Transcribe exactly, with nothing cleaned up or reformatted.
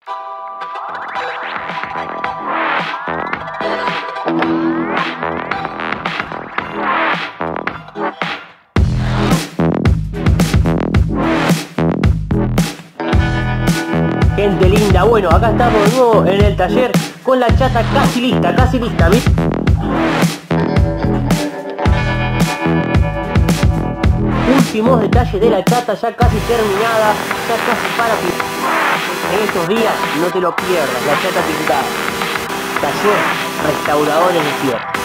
Gente linda, bueno, acá estamos de nuevo en el taller con la chata casi lista, casi lista, ¿viste? Últimos detalles de la chata, ya casi terminada, ya casi para pintar. En estos días no te lo pierdas, la chata pintada. Taller Restauradores de Fierro.